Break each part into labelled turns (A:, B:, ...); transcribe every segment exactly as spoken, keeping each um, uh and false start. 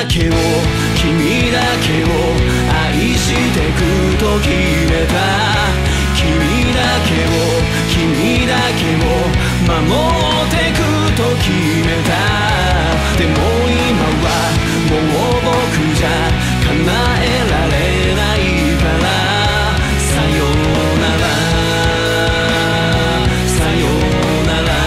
A: だけを君だけを愛してくと決めた。君だけを君だけを守ってくと決めた。でも今はもう僕じゃ叶えられないから、さようならさようなら。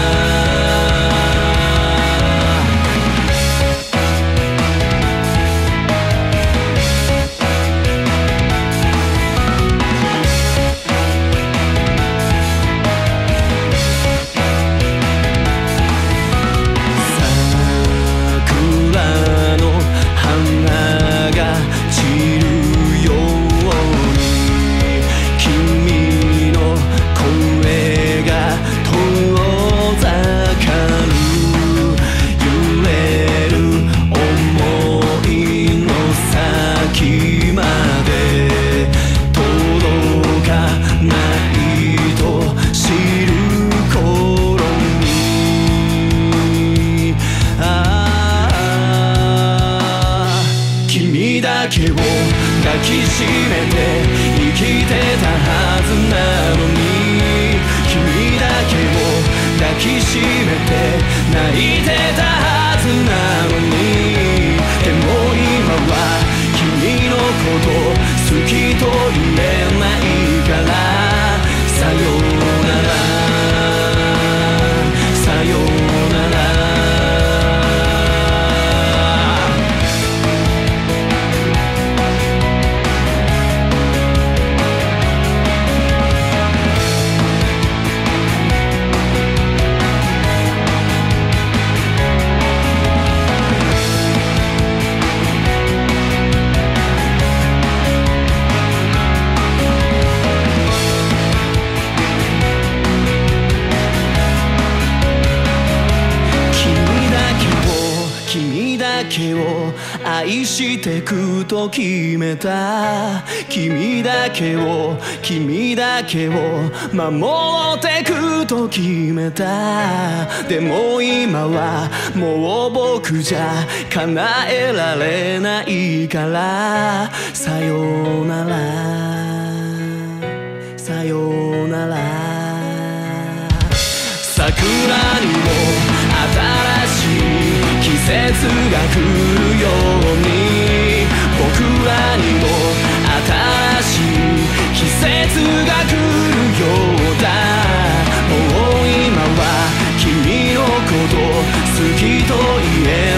A: 君だけを抱きしめて生きてたはずなのに、君だけを抱きしめて泣いてたはずなのに、でも今は君のこと好きと言えないから、さようならさようなら。君だけを愛してくと決めた。君だけを君だけを守ってくと決めた。でも今はもう僕じゃ叶えられないから、さようならさようなら。桜にも新しい季節が来るように、僕らにも新しい季節が来るようだ。もう今は君のこと好きと言え